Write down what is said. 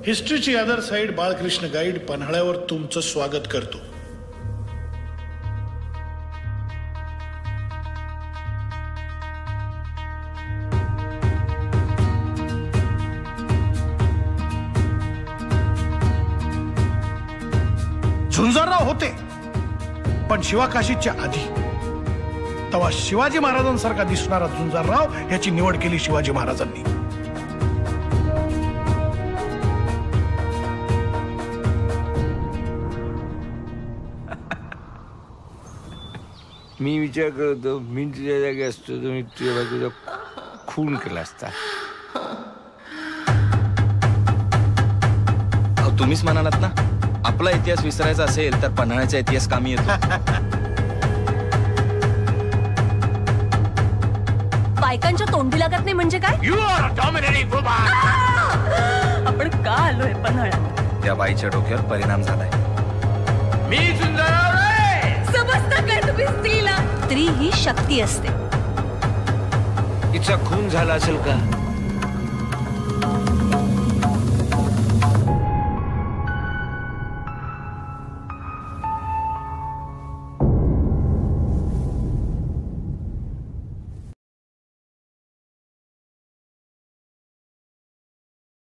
हिस्ट्रीची other side Balkrishna guide पन्हाळ्यावर तुमचं स्वागत करतो. झुंजारराव होते पण शिवाकाशीच्या आधी. तेव्हा शिवाजी महाराजांसारखा दिसणारा झुंजारराव याची निवड केली शिवाजी महाराजांनी. मी विचार करतो मी तुझ्या जागी असतो तर मी तुझ्या बाजूला खून केला असता. तुम्हीच म्हणालात ना आपला इतिहास विसरायचा असेल तर पन्हाळ्याचा इतिहास कामी येतो. बायकांच्या तोंडी लागत नाही म्हणजे काय? You are dominating woman. आपण का आलोय पन्हाळ्यात? त्या बाईच्या डोक्यावर परिणाम झालाय. मी झुंजारराव रे. समजता काय तुम्ही स्त्रीला? स्त्री ही शक्ती असते. हिचा खून झाला असेल का?